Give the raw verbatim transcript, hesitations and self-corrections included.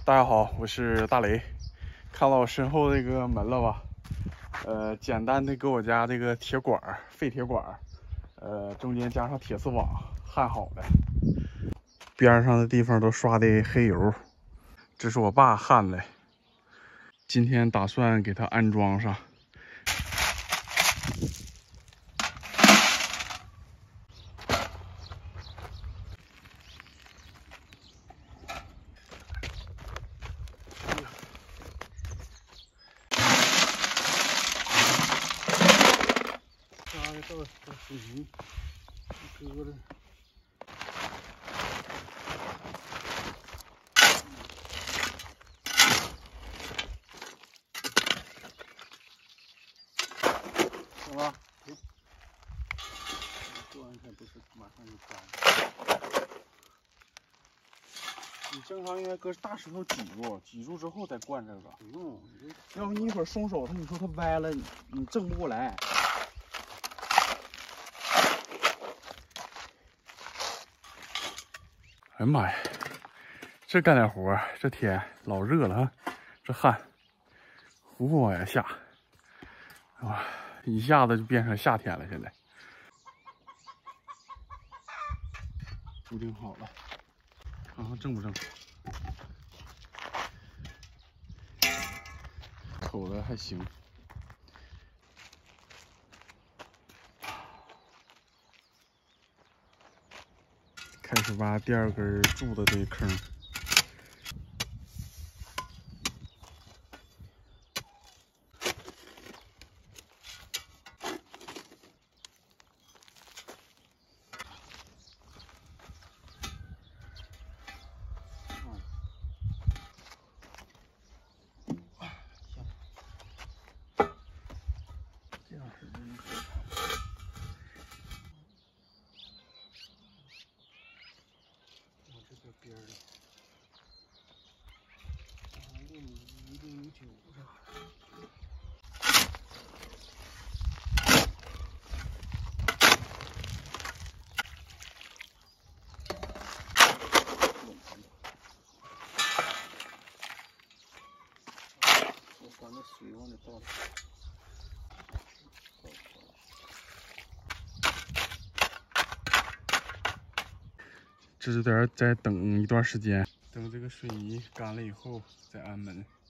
大家好，我是大雷。看到我身后这个门了吧？呃，简单的给我家这个铁管儿、废铁管儿，呃，中间加上铁丝网焊好的，边上的地方都刷的黑油。这是我爸焊的，今天打算给它安装上。 加的到到水泥，搁着。行吧，行。做完全不是马上就关。你正常应该搁大石头挤住，挤住之后再灌这个。不用，要不你一会儿松手，它你说它歪了，你你正不过来。 哎呀妈呀，这干点活，这天老热了啊！这汗呼呼往下下，啊，一下子就变成夏天了。现在固定好了，看看正不正，口子还行。 开始挖第二根柱的这个坑。这样式的能够差不多。 这个边儿的，啊，六米一、六米九啥的。我把那水往里倒。这就在这再等一段时间，等这个水泥干了以后再安门。